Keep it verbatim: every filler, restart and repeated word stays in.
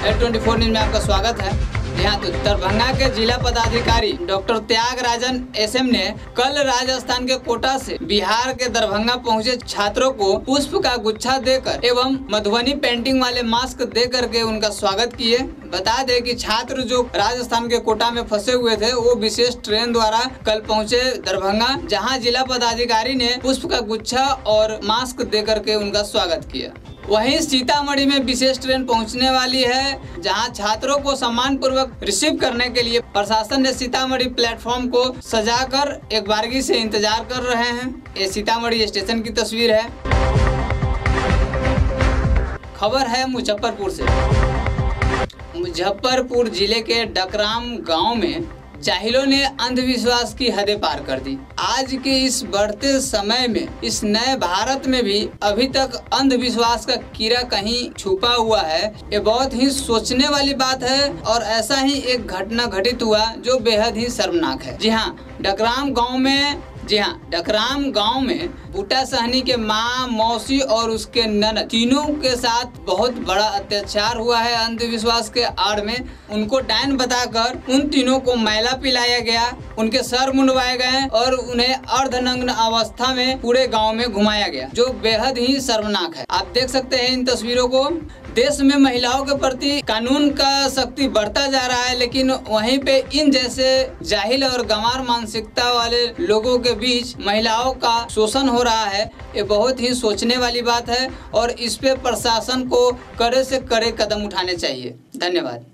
Eight twenty four news में आपका स्वागत है। यहाँ तो दरभंगा के जिला पदाधिकारी डॉक्टर त्यागराजन एसएम ने कल राजस्थान के कोटा से बिहार के दरभंगा पहुंचे छात्रों को पुष्प का गुच्छा देकर एवं मधुबनी पेंटिंग वाले मास्क दे करके उनका स्वागत किए। बता दें कि छात्र जो राजस्थान के कोटा में फंसे हुए थे वो विशेष ट्रेन द्वारा कल पहुंचे दरभंगा, जहां जिला पदाधिकारी ने पुष्प का गुच्छा और मास्क दे करके उनका स्वागत किया। वहीं सीतामढ़ी में विशेष ट्रेन पहुंचने वाली है, जहां छात्रों को सम्मान पूर्वक रिसीव करने के लिए प्रशासन ने सीतामढ़ी प्लेटफॉर्म को सजाकर एक बारगी से इंतजार कर रहे हैं। ये सीतामढ़ी स्टेशन की तस्वीर है। खबर है मुजफ्फरपुर से। मुजफ्फरपुर जिले के डकराम गांव में जाहिलों ने अंधविश्वास की हदें पार कर दी। आज के इस बढ़ते समय में इस नए भारत में भी अभी तक अंधविश्वास का कीड़ा कहीं छुपा हुआ है। ये बहुत ही सोचने वाली बात है और ऐसा ही एक घटना घटित हुआ जो बेहद ही शर्मनाक है। जी हाँ, डकराम गांव में जी हाँ डकराम गांव में बूटा सहनी के माँ, मौसी और उसके ननद तीनों के साथ बहुत बड़ा अत्याचार हुआ है। अंधविश्वास के आड़ में उनको डायन बताकर उन तीनों को मैला पिलाया गया, उनके सर मुंडवाए गए और उन्हें अर्धनग्न अवस्था में पूरे गांव में घुमाया गया, जो बेहद ही शर्मनाक है। आप देख सकते हैं इन तस्वीरों को। देश में महिलाओं के प्रति कानून का सख्ती बढ़ता जा रहा है, लेकिन वहीं पे इन जैसे जाहिल और गंवार मानसिकता वाले लोगों के बीच महिलाओं का शोषण हो रहा है। ये बहुत ही सोचने वाली बात है और इस पे प्रशासन को कड़े से कड़े कदम उठाने चाहिए। धन्यवाद।